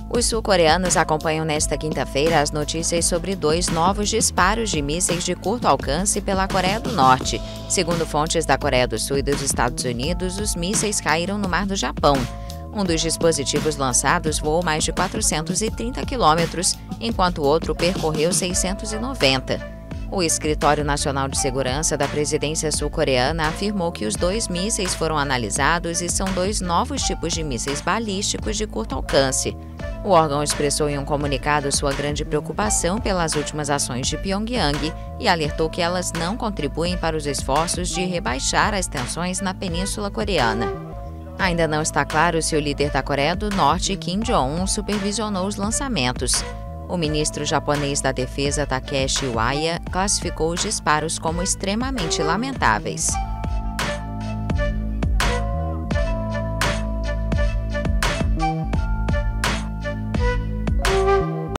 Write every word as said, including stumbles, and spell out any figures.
Os sul-coreanos acompanham nesta quinta-feira as notícias sobre dois novos disparos de mísseis de curto alcance pela Coreia do Norte. Segundo fontes da Coreia do Sul e dos Estados Unidos, os mísseis caíram no Mar do Japão. Um dos dispositivos lançados voou mais de quatrocentos e trinta quilômetros, enquanto o outro percorreu seiscentos e noventa. O Escritório Nacional de Segurança da Presidência Sul-Coreana afirmou que os dois mísseis foram analisados e são dois novos tipos de mísseis balísticos de curto alcance. O órgão expressou em um comunicado sua grande preocupação pelas últimas ações de Pyongyang e alertou que elas não contribuem para os esforços de rebaixar as tensões na Península Coreana. Ainda não está claro se o líder da Coreia do Norte, Kim Jong-un, supervisionou os lançamentos. O ministro japonês da Defesa, Takeshi Iwaya, classificou os disparos como extremamente lamentáveis.